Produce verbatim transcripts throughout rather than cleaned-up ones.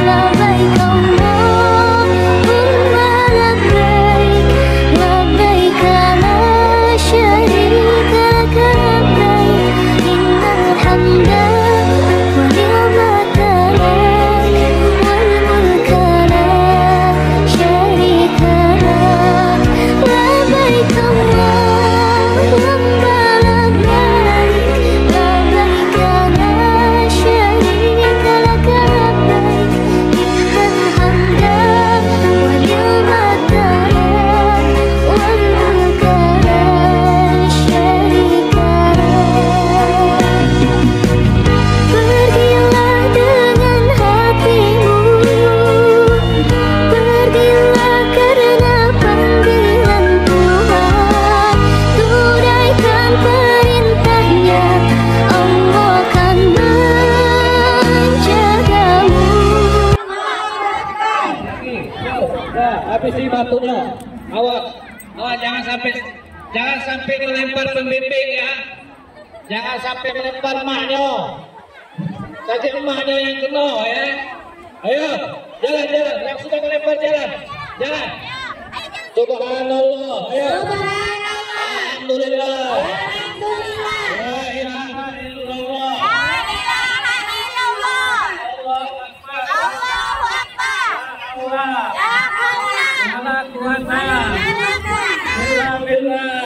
Habisi batunya. Awas, awas jangan sampai jangan sampai melempar pembimbing ya. Jangan sampai melempar emaknya. Saja emaknya yang kena ya. Ayo, jalan jalan. Yang sudah melempar jalan, jalan. Subhanallah. Ayo. Alhamdulillah. Alhamdulillah. La ilaha illallah. La ilaha illallah. Allahu akbar. Allah. La quwwata illa billah.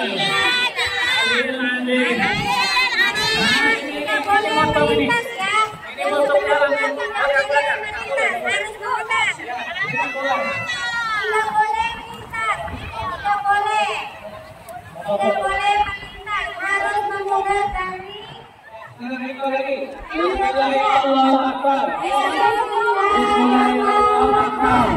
Tidak boleh melintas ya. Ini motor jalan. Harus melintas. Tidak boleh melintas. Tidak boleh. Tidak boleh melintas. Harus menggunakan Allahu Akbar. Allahu Akbar.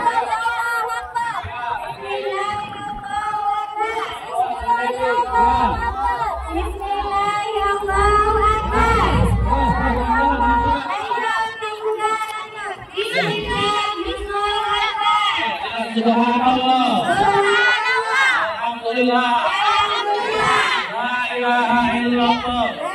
Subhanallah. Subhanallah. Alhamdulillah. Alhamdulillah. La ilaha illallah.